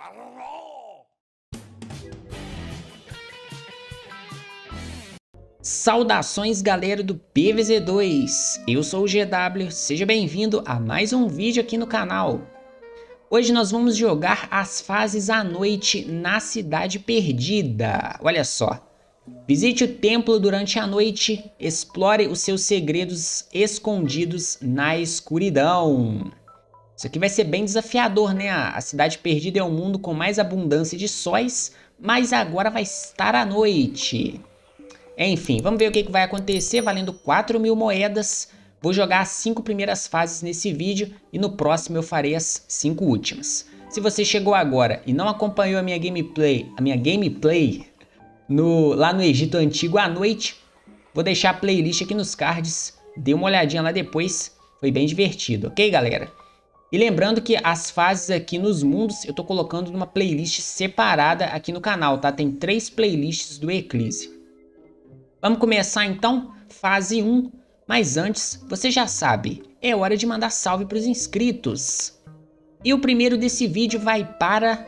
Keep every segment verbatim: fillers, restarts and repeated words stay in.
Saudações galera do P V Z dois, eu sou o G W, seja bem-vindo a mais um vídeo aqui no canal. Hoje nós vamos jogar as fases à noite na Cidade Perdida, olha só. Visite o templo durante a noite, explore os seus segredos escondidos na escuridão. Isso aqui vai ser bem desafiador, né? A Cidade Perdida é um mundo com mais abundância de sóis, mas agora vai estar à noite. Enfim, vamos ver o que vai acontecer, valendo quatro mil moedas. Vou jogar as cinco primeiras fases nesse vídeo e no próximo eu farei as cinco últimas. Se você chegou agora e não acompanhou a minha gameplay, a minha gameplay no, lá no Egito Antigo à noite, vou deixar a playlist aqui nos cards. Dê uma olhadinha lá depois, foi bem divertido, ok galera? E lembrando que as fases aqui nos mundos eu tô colocando numa playlist separada aqui no canal, tá? Tem três playlists do Eclipse. Vamos começar então, fase um, mas antes, você já sabe, é hora de mandar salve para os inscritos. E o primeiro desse vídeo vai para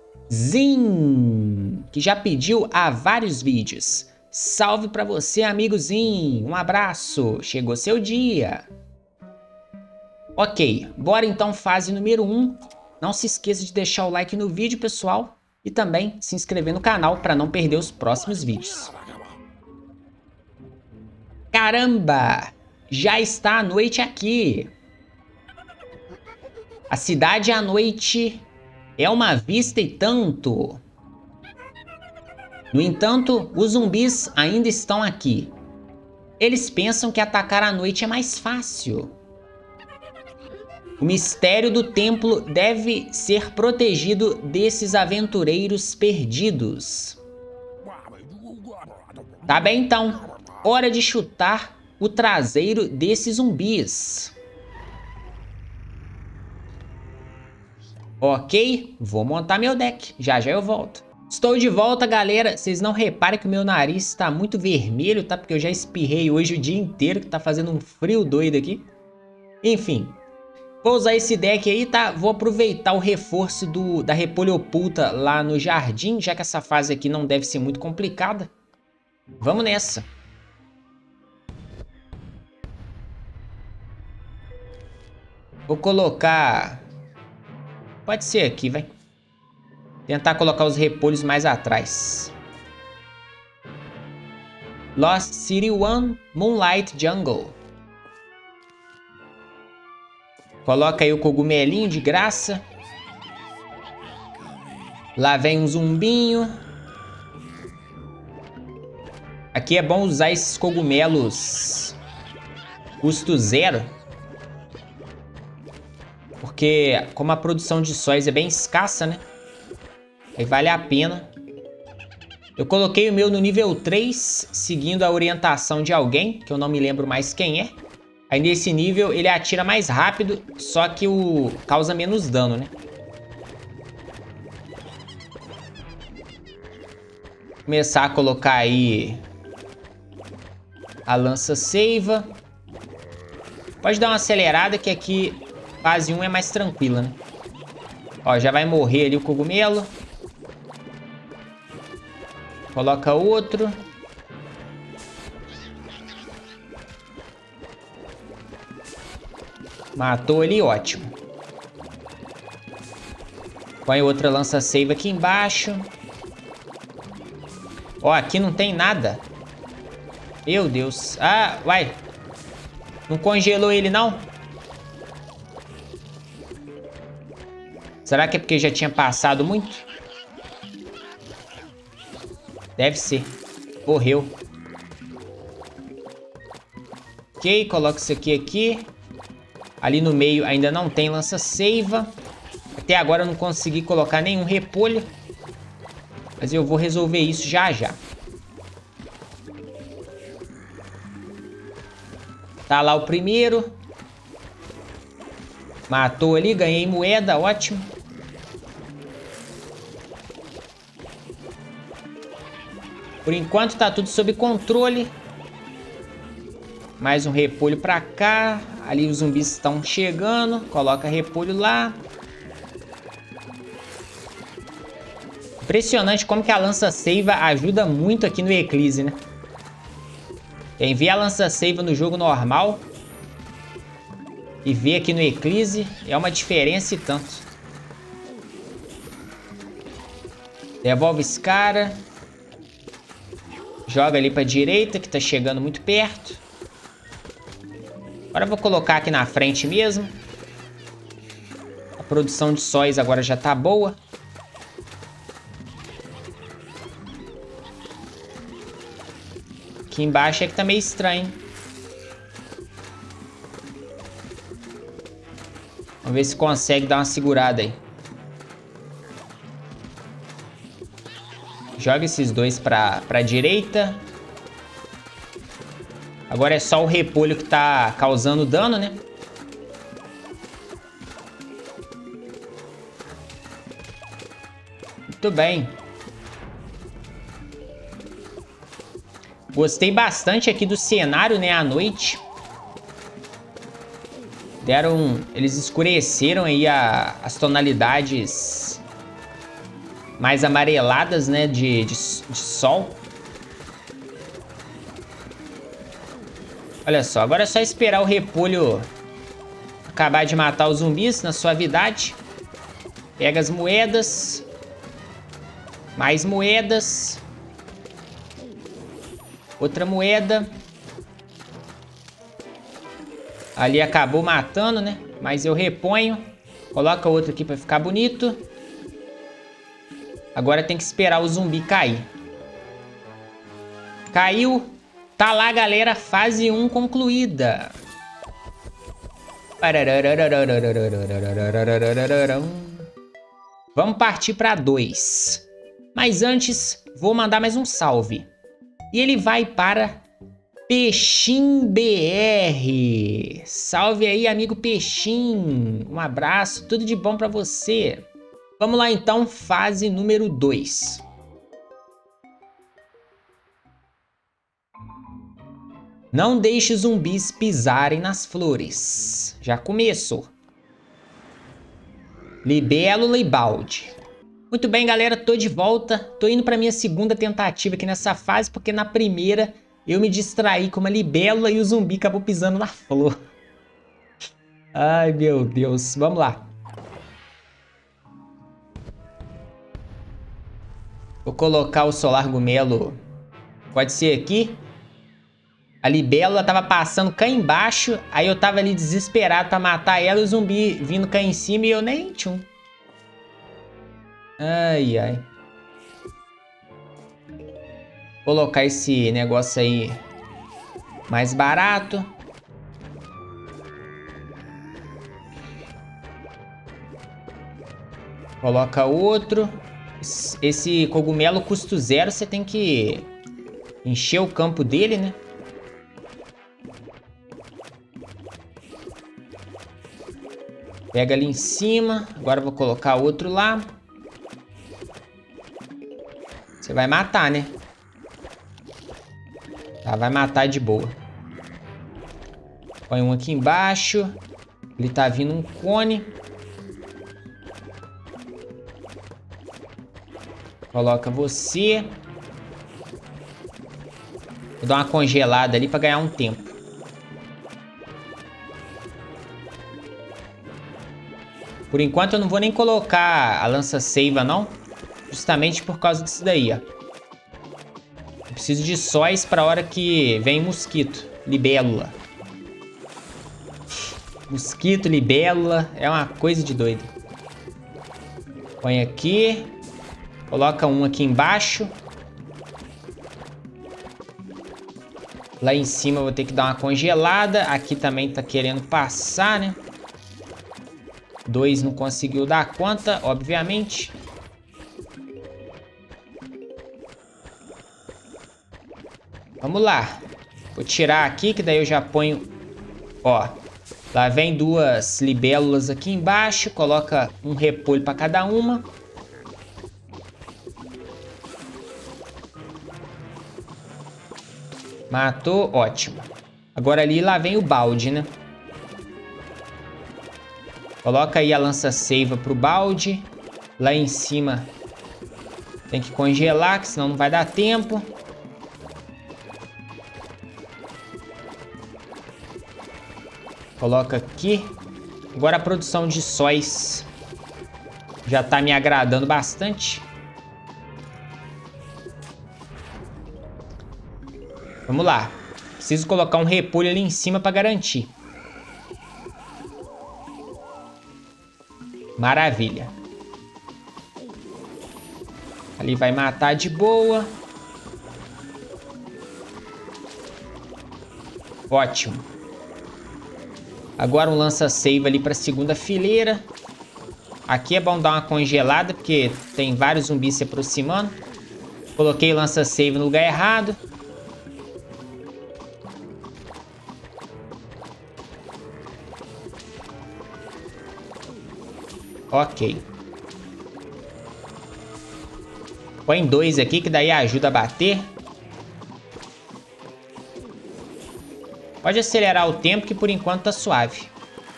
Zin, que já pediu há vários vídeos. Salve para você, amigo Zin, um abraço, chegou seu dia. Ok, bora então fase número um. Não se esqueça de deixar o like no vídeo, pessoal, e também se inscrever no canal para não perder os próximos vídeos. Caramba! Já está a noite aqui. A cidade à noite é uma vista e tanto. No entanto, os zumbis ainda estão aqui. Eles pensam que atacar à noite é mais fácil. O mistério do templo deve ser protegido desses aventureiros perdidos. Tá bem então. Hora de chutar o traseiro desses zumbis. Ok, vou montar meu deck. Já já eu volto. Estou de volta, galera. Vocês não reparem que o meu nariz está muito vermelho, tá? Porque eu já espirrei hoje o dia inteiro, que tá fazendo um frio doido aqui. Enfim, vou usar esse deck aí, tá? Vou aproveitar o reforço do, da repolho oculta lá no jardim, já que essa fase aqui não deve ser muito complicada. Vamos nessa. Vou colocar... Pode ser aqui, vai. Tentar colocar os repolhos mais atrás. Lost City one, Moonlight Jungle. Coloca aí o cogumelinho de graça. Lá vem um zumbinho. Aqui é bom usar esses cogumelos custo zero. Porque como a produção de sóis é bem escassa, né? Aí vale a pena. Eu coloquei o meu no nível três, seguindo a orientação de alguém, que eu não me lembro mais quem é. Aí nesse nível ele atira mais rápido, só que o causa menos dano, né? Começar a colocar aí a lança seiva. Pode dar uma acelerada que aqui... Fase um é mais tranquila, né? Ó, já vai morrer ali o cogumelo. Coloca outro. Matou ali, ótimo. Põe outra lança-seiva aqui embaixo. Ó, aqui não tem nada. Meu Deus. Ah, vai. Não congelou ele, não? Será que é porque já tinha passado muito? Deve ser. Morreu. Ok, coloca isso aqui aqui. Ali no meio ainda não tem lança-seiva. Até agora eu não consegui colocar nenhum repolho. Mas eu vou resolver isso já já. Tá lá o primeiro. Matou ali, ganhei moeda, ótimo. Por enquanto tá tudo sob controle. Mais um repolho pra cá. Ali os zumbis estão chegando. Coloca repolho lá. Impressionante como que a lança-seiva ajuda muito aqui no Eclipse, né? Quem vê a lança-seiva no jogo normal e vê aqui no Eclipse é uma diferença e tanto. Devolve esse cara. Joga ali pra direita, que tá chegando muito perto. Agora eu vou colocar aqui na frente mesmo. A produção de sóis agora já tá boa. Aqui embaixo é que tá meio estranho. Vamos ver se consegue dar uma segurada aí. Joga esses dois pra, pra direita. Agora é só o repolho que tá causando dano, né? Muito bem. Gostei bastante aqui do cenário, né? À noite. Deram... Eles escureceram aí a, as tonalidades mais amareladas, né? De, de, de sol. Olha só, agora é só esperar o repolho acabar de matar os zumbis na suavidade. Pega as moedas. Mais moedas. Outra moeda. Ali acabou matando, né? Mas eu reponho. Coloca outro aqui pra ficar bonito. Agora tem que esperar o zumbi cair. Caiu. Tá lá, galera. Fase um concluída. Vamos partir pra dois. Mas antes, vou mandar mais um salve. E ele vai para Peixim B R. Salve aí, amigo Peixim. Um abraço, tudo de bom pra você. Vamos lá então, fase número dois. Não deixe zumbis pisarem nas flores. Já começou. Libélula e balde. Muito bem, galera, tô de volta. Tô indo pra minha segunda tentativa aqui nessa fase, porque na primeira eu me distraí com uma libélula e o zumbi acabou pisando na flor. Ai, meu Deus. Vamos lá. Vou colocar o solar gumelo. Pode ser aqui. A libélula tava passando cá embaixo, aí eu tava ali desesperado pra matar ela e o zumbi vindo cá em cima e eu nem tchum. Ai, ai. Vou colocar esse negócio aí mais barato. Coloca outro. Esse cogumelo custo zero, você tem que encher o campo dele, né? Pega ali em cima. Agora eu vou colocar outro lá. Você vai matar, né? Tá, vai matar de boa. Põe um aqui embaixo. Ele tá vindo um cone. Coloca você. Vou dar uma congelada ali pra ganhar um tempo. Por enquanto eu não vou nem colocar a lança-seiva, não. Justamente por causa disso daí, ó. Eu preciso de sóis pra hora que vem mosquito. Libélula. Mosquito, libélula. É uma coisa de doido. Põe aqui. Coloca um aqui embaixo. Lá em cima eu vou ter que dar uma congelada. Aqui também tá querendo passar, né? Dois não conseguiu dar conta, obviamente. Vamos lá. Vou tirar aqui, que daí eu já ponho... Ó, lá vem duas libélulas aqui embaixo. Coloca um repolho para cada uma. Matou, ótimo. Agora ali, lá vem o balde, né? Coloca aí a lança-seiva pro balde. Lá em cima Tem que congelar, que senão não vai dar tempo. Coloca aqui. Agora a produção de sóis já tá me agradando bastante. Vamos lá. Preciso colocar um repolho ali em cima para garantir. Maravilha. Ali vai matar de boa. Ótimo. Agora um lança-seiva ali para a segunda fileira. Aqui é bom dar uma congelada, porque tem vários zumbis se aproximando. Coloquei o lança-seiva no lugar errado. Ok. Põe dois aqui, que daí ajuda a bater. Pode acelerar o tempo, que por enquanto tá suave.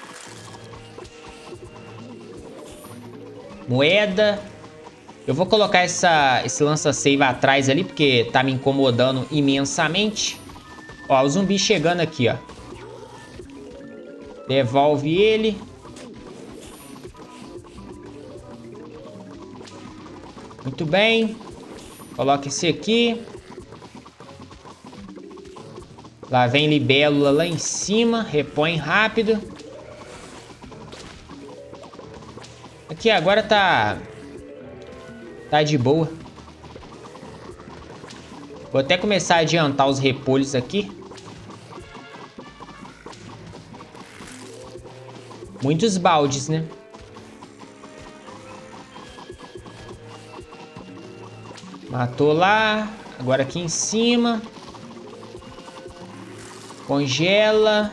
Moeda. Eu vou colocar essa, esse lança-seiva atrás ali, porque tá me incomodando imensamente. Ó, o zumbi chegando aqui, ó. Devolve ele. Muito bem. Coloca esse aqui. Lá vem libélula lá em cima. Repõe rápido. Aqui agora tá... Tá de boa. Vou até começar a adiantar os repolhos aqui. Muitos baldes, né? Matou lá. Agora aqui em cima. Congela.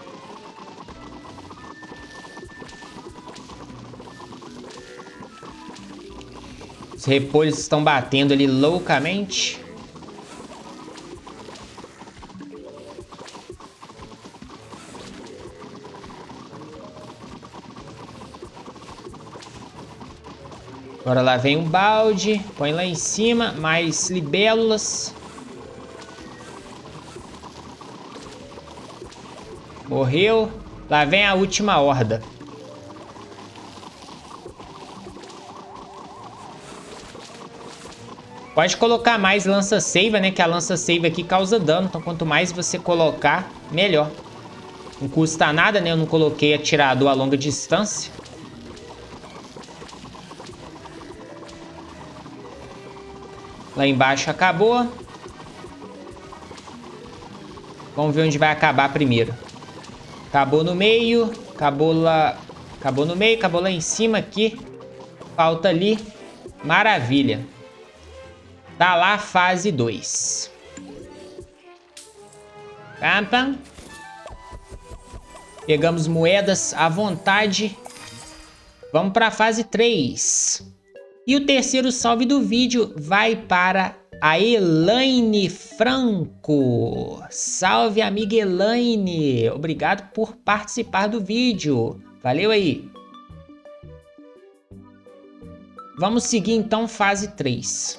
Os repolhos estão batendo ali loucamente. Agora lá vem um balde. Põe lá em cima. Mais libélulas. Morreu. Lá vem a última horda. Pode colocar mais lança-seiva, né? Que a lança-seiva aqui causa dano. Então quanto mais você colocar, melhor. Não custa nada, né? Eu não coloquei atirador a longa distância. Lá embaixo acabou. Vamos ver onde vai acabar primeiro. Acabou no meio. Acabou lá. Acabou no meio. Acabou lá em cima aqui. Falta ali. Maravilha. Tá lá fase dois. Pam. Pegamos moedas à vontade. Vamos para a fase três. E o terceiro salve do vídeo vai para a Elaine Franco. Salve, amiga Elaine. Obrigado por participar do vídeo. Valeu aí. Vamos seguir então fase três.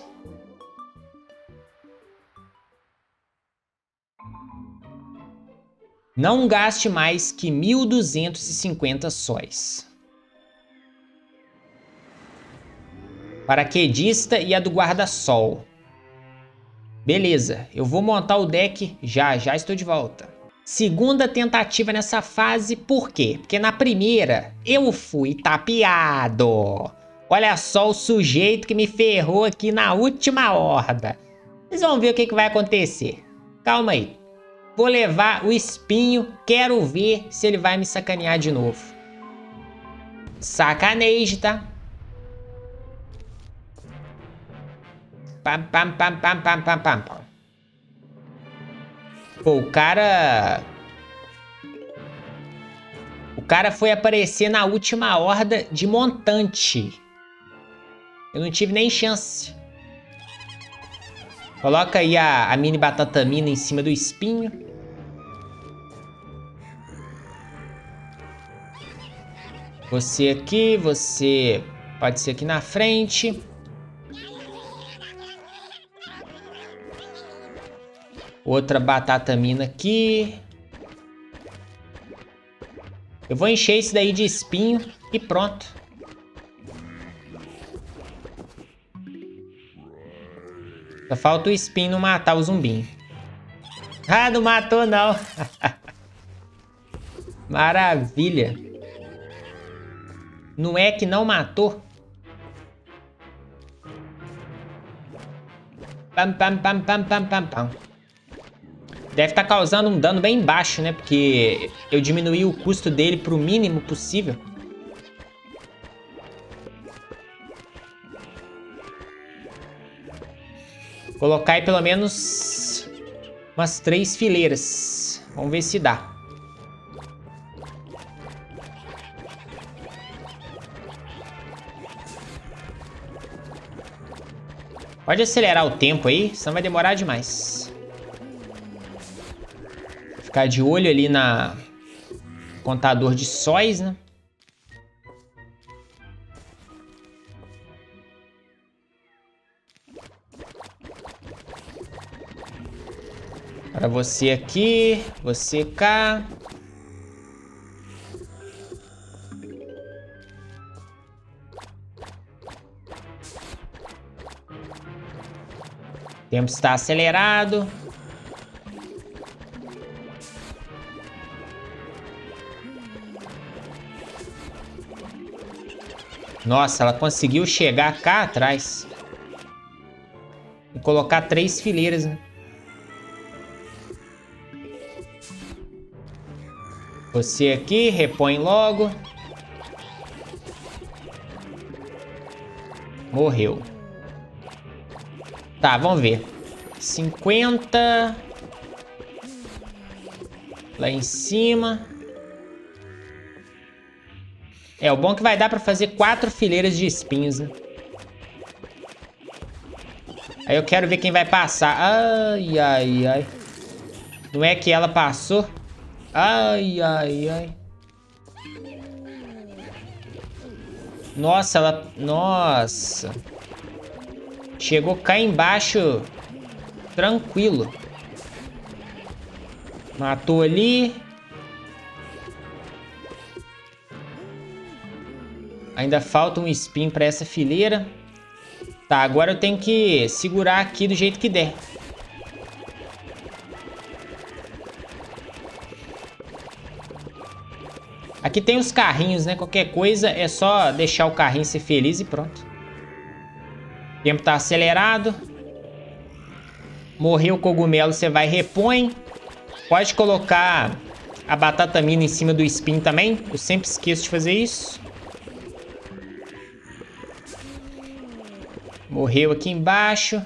Não gaste mais que mil duzentos e cinquenta sóis. Paraquedista e a do guarda-sol. Beleza, eu vou montar o deck já, já estou de volta. Segunda tentativa nessa fase, por quê? Porque na primeira eu fui tapeado. Olha só o sujeito que me ferrou aqui na última horda. Vocês vão ver o que, que vai acontecer. Calma aí. Vou levar o espinho, quero ver se ele vai me sacanear de novo. Sacanejo, tá? Pam, pam, pam, pam, pam, pam, pam, pam. Pô, o cara... O cara foi aparecer na última horda de montante. Eu não tive nem chance. Coloca aí a, a mini batatamina em cima do espinho. Você aqui, você pode ser aqui na frente. Outra batata mina aqui. Eu vou encher esse daí de espinho e pronto. Só falta o espinho não matar o zumbinho. Ah, não matou não. Maravilha. Não é que não matou? Pam, pam, pam, pam, pam, pam, pam. Deve estar causando um dano bem baixo, né? Porque eu diminuí o custo dele para o mínimo possível. Vou colocar aí pelo menos umas três fileiras. Vamos ver se dá. Pode acelerar o tempo aí, senão vai demorar demais. Ficar de olho ali na contador de sóis, né? Para você aqui, você cá. O tempo está acelerado. Nossa, ela conseguiu chegar cá atrás. Vou colocar três fileiras, né? Você aqui, repõe logo. Morreu. Tá, vamos ver. cinquenta. Lá em cima. É, o bom é que vai dar pra fazer quatro fileiras de espinhos, né? Aí eu quero ver quem vai passar. Ai, ai, ai. Não é que ela passou? Ai, ai, ai. Nossa, ela... Nossa. Chegou cá embaixo. Tranquilo. Matou ali. Ainda falta um espinho para essa fileira. Tá, agora eu tenho que segurar aqui do jeito que der. Aqui tem os carrinhos, né? Qualquer coisa é só deixar o carrinho ser feliz e pronto. O tempo tá acelerado. Morreu o cogumelo, você vai e repõe. Pode colocar a batata mina em cima do espinho também. Eu sempre esqueço de fazer isso. Morreu aqui embaixo.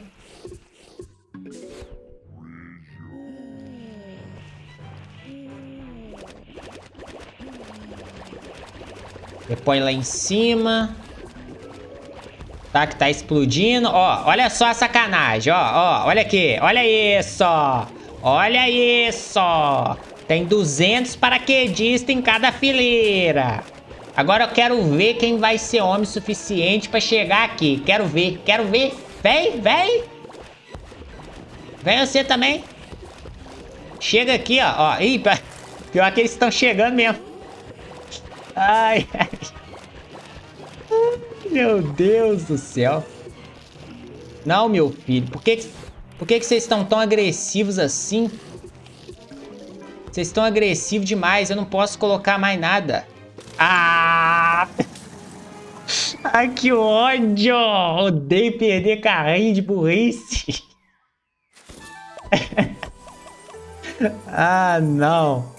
Repõe lá em cima. Tá, que tá explodindo. Ó, olha só a sacanagem. Ó, ó, olha aqui. Olha isso. Olha isso. Tem duzentos paraquedistas em cada fileira. Agora eu quero ver quem vai ser homem suficiente pra chegar aqui. Quero ver, quero ver. Vem, vem. Vem você também. Chega aqui, ó. ó. Ih, pior que eles estão chegando mesmo. Ai, ai. Meu Deus do céu. Não, meu filho. Por que, por que, que vocês estão tão agressivos assim? Vocês estão agressivos demais. Eu não posso colocar mais nada. Ah! Ai, que ódio! Odeio perder carrinho de burrice. Ah, não.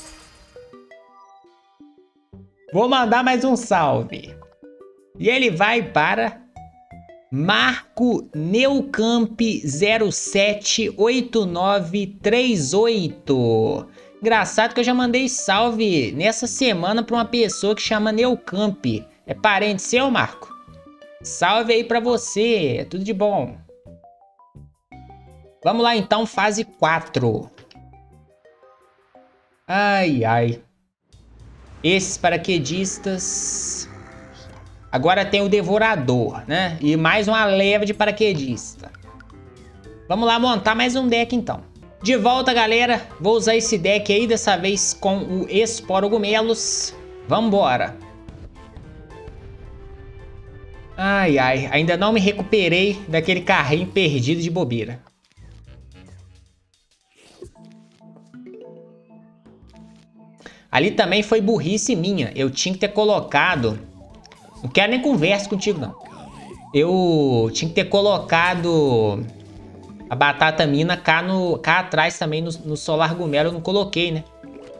Vou mandar mais um salve. E ele vai para Marco Neucamp zero sete oito nove três oito. Engraçado que eu já mandei salve nessa semana para uma pessoa que chama Neucamp. É parente seu, Marco? Salve aí para você, tudo de bom. Vamos lá então, fase quatro. Ai, ai. Esses paraquedistas... Agora tem o Devorador, né? E mais uma leva de paraquedista. Vamos lá montar mais um deck então. De volta, galera. Vou usar esse deck aí, dessa vez com o Esporogomelos. Vambora. Ai, ai. Ainda não me recuperei daquele carrinho perdido de bobeira. Ali também foi burrice minha. Eu tinha que ter colocado... Não quero nem conversa contigo, não. Eu tinha que ter colocado a batata mina cá, no, cá atrás também no, no Solargumelo. Eu não coloquei, né?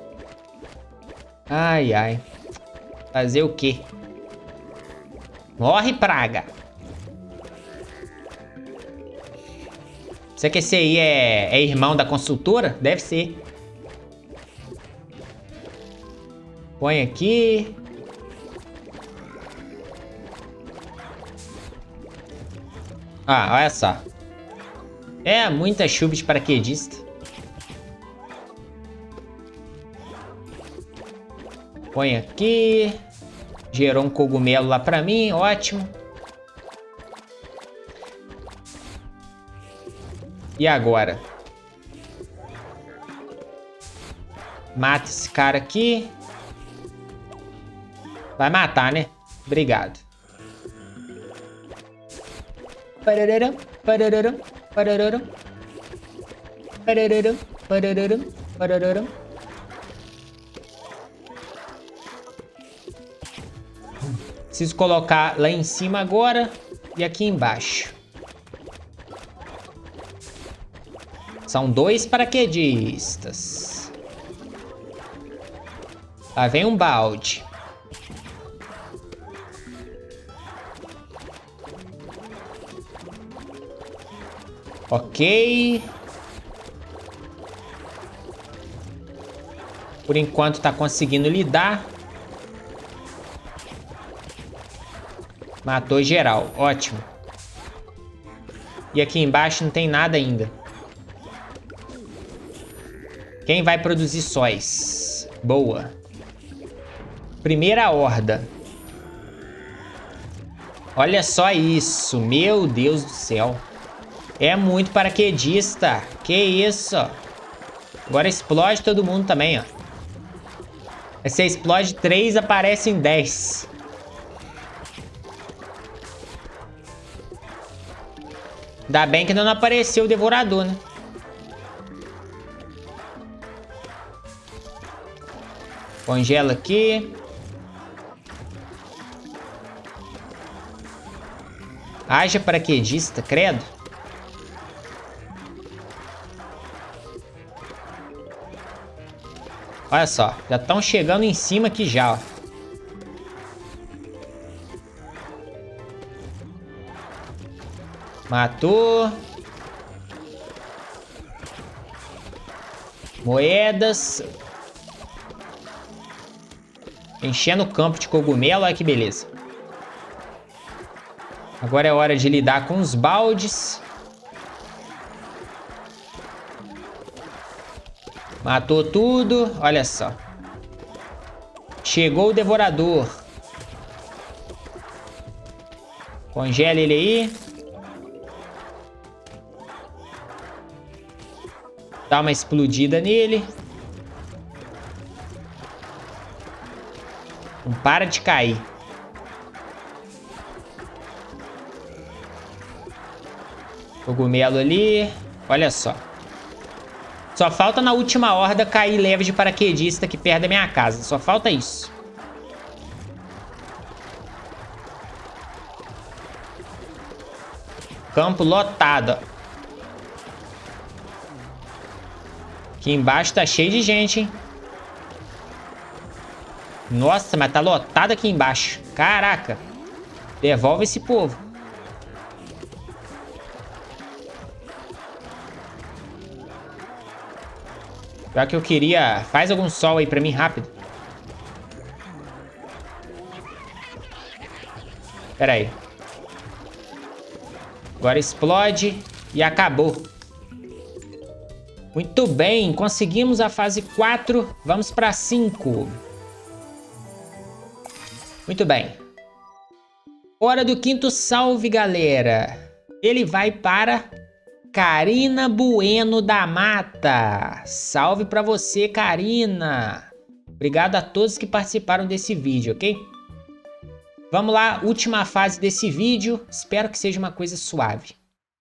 Ai, ai. Fazer o quê? Morre, praga. Será que esse aí é, é irmão da consultora? Deve ser. Põe aqui. Ah, olha só. É muita chuva de paraquedista. Põe aqui. Gerou um cogumelo lá pra mim, ótimo. E agora? Mata esse cara aqui. Vai matar, né? Obrigado. Parararam, parararam, parararam. Parararam, parararam, parararam. Preciso colocar lá em cima agora e aqui embaixo. São dois paraquedistas. Lá vem um balde. Ok. Por enquanto tá conseguindo lidar. Matou geral, ótimo. E aqui embaixo não tem nada ainda. Quem vai produzir sóis? Boa. Primeira horda. Olha só isso, meu Deus do céu. É muito paraquedista. Que isso? Agora explode todo mundo também, ó. Você explode três, aparecem dez. Ainda bem que ainda não apareceu o devorador, né? Congela aqui. Haja paraquedista, credo. Olha só, já estão chegando em cima aqui já, ó. Matou. Moedas. Enchendo o campo de cogumelo, olha que beleza. Agora é hora de lidar com os baldes. Matou tudo, olha só. Chegou o devorador. Congela ele aí. Dá uma explodida nele. Não para de cair. Cogumelo ali. Olha só. Só falta na última horda cair leve de paraquedista aqui perto da minha casa. Só falta isso. Campo lotado, ó. Aqui embaixo tá cheio de gente, hein? Nossa, mas tá lotado aqui embaixo. Caraca. Devolve esse povo. Já que eu queria... Faz algum sol aí pra mim, rápido. Pera aí. Agora explode e acabou. Muito bem, conseguimos a fase quatro. Vamos pra cinco. Muito bem. Hora do quinto salve, galera. Ele vai para Karina Bueno da Mata. Salve pra você, Karina. Obrigado a todos que participaram desse vídeo, ok? Vamos lá, última fase desse vídeo. Espero que seja uma coisa suave.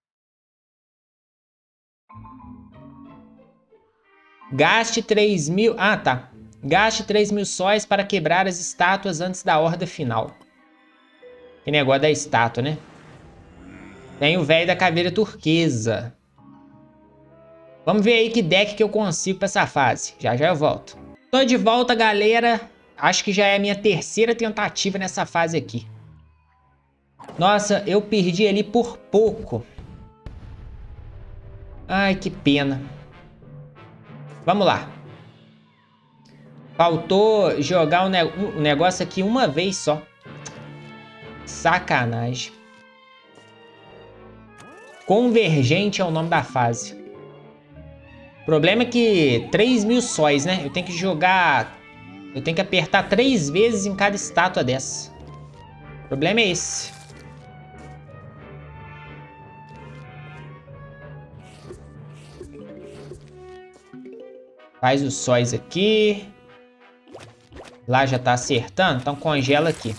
Gaste três mil... Ah, tá. Gaste três mil sóis para quebrar as estátuas antes da horda final. Que negócio da estátua, né? Tem o velho da caveira turquesa. Vamos ver aí que deck que eu consigo para essa fase. Já já eu volto. Tô de volta, galera. Acho que já é a minha terceira tentativa nessa fase aqui. Nossa, eu perdi ali por pouco. Ai, que pena. Vamos lá. Faltou jogar o, ne o negócio aqui uma vez só. Sacanagem. Convergente é o nome da fase. O problema é que três mil sóis, né? Eu tenho que jogar... Eu tenho que apertar três vezes em cada estátua dessa. O problema é esse. Faz os sóis aqui. Lá já tá acertando, então congela aqui.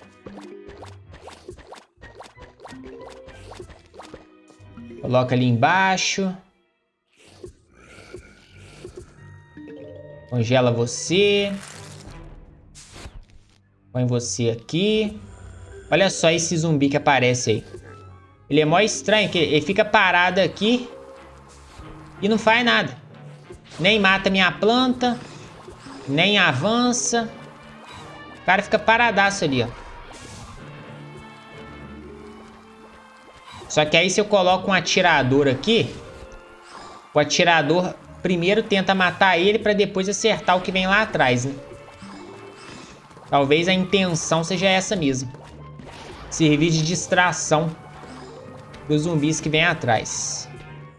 Coloca ali embaixo. Congela você. Põe você aqui. Olha só esse zumbi que aparece aí. Ele é mó estranho, que ele fica parado aqui e não faz nada. Nem mata minha planta, nem avança. O cara fica paradaço ali, ó. Só que aí se eu coloco um atirador aqui, o atirador primeiro tenta matar ele para depois acertar o que vem lá atrás, né? Talvez a intenção seja essa mesmo. Servir de distração dos zumbis que vem atrás.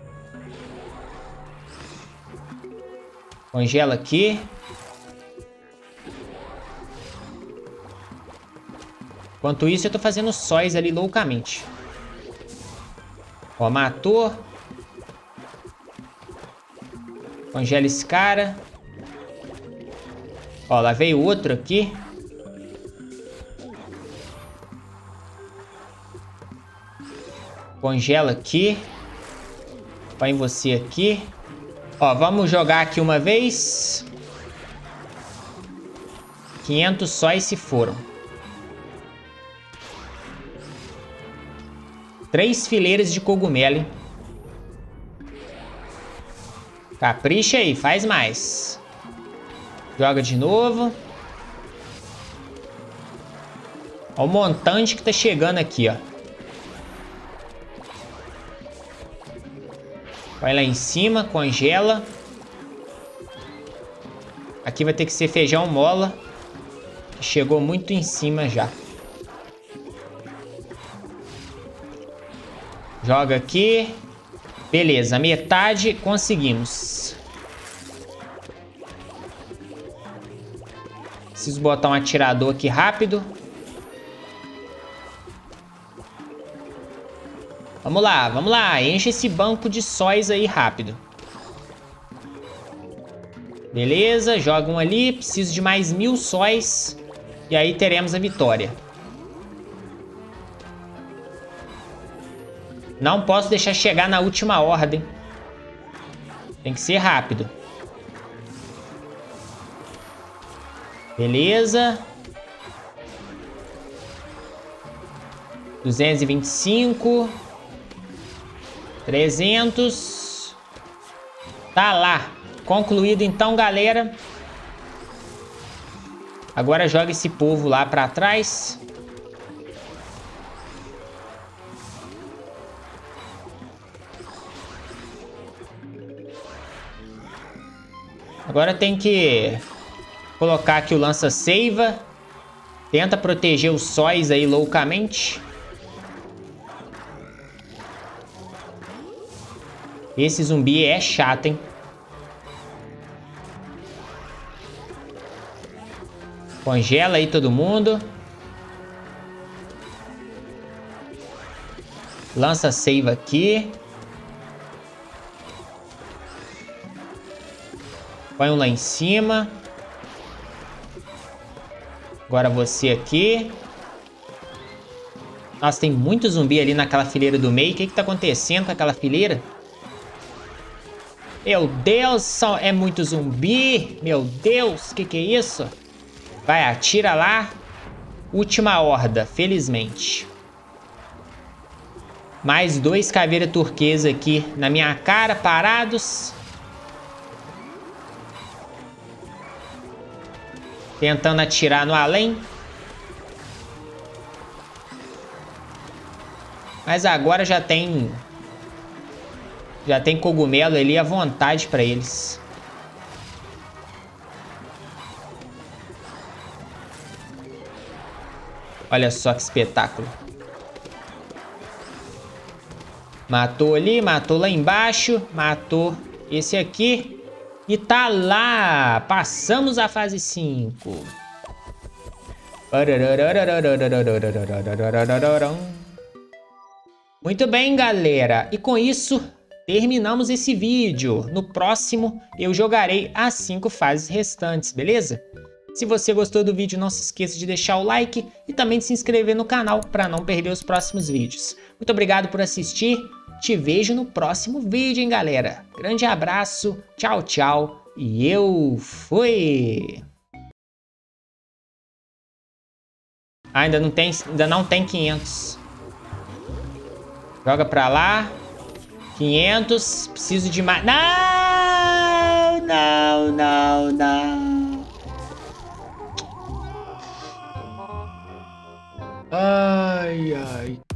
Congela aqui. Enquanto isso eu tô fazendo sóis ali loucamente. Ó, matou. Congela esse cara. Ó, lá veio outro aqui. Congela aqui. Põe você aqui. Ó, vamos jogar aqui uma vez. quinhentos sóis se foram. Três fileiras de cogumelo, hein? Capricha aí, faz mais. Joga de novo. Ó o montante que tá chegando aqui, ó. Vai lá em cima, congela. Aqui vai ter que ser feijão mola. Chegou muito em cima já. Joga aqui. Beleza, metade conseguimos. Preciso botar um atirador aqui rápido. Vamos lá, vamos lá. Enche esse banco de sóis aí rápido. Beleza, joga um ali. Preciso de mais mil sóis. E aí teremos a vitória. Não posso deixar chegar na última ordem. Tem que ser rápido. Beleza. duzentos e vinte e cinco. trezentos. Tá lá. Concluído então, galera. Agora joga esse povo lá pra trás. Agora tem que colocar aqui o lança-seiva. Tenta proteger os sóis aí loucamente. Esse zumbi é chato, hein? Congela aí todo mundo. Lança-seiva aqui. Põe um lá em cima. Agora você aqui. Nossa, tem muito zumbi ali naquela fileira do meio. O que que tá acontecendo com aquela fileira? Meu Deus, só é muito zumbi. Meu Deus, que que é isso? Vai, atira lá. Última horda, felizmente. Mais dois caveira turquesa aqui na minha cara, parados. Tentando atirar no além. Mas agora já tem... Já tem cogumelo ali à vontade pra eles. Olha só que espetáculo. Matou ali, matou lá embaixo. Matou esse aqui. E tá lá. Passamos a fase cinco. Muito bem, galera. E com isso, terminamos esse vídeo. No próximo, eu jogarei as cinco fases restantes, beleza? Se você gostou do vídeo, não se esqueça de deixar o like e também de se inscrever no canal para não perder os próximos vídeos. Muito obrigado por assistir. Te vejo no próximo vídeo, hein, galera? Grande abraço, tchau, tchau e eu fui! Ah, ainda não tem, ainda não tem quinhentos. Joga pra lá. quinhentos. Preciso de mais. Não, não, não, não. Ai, ai.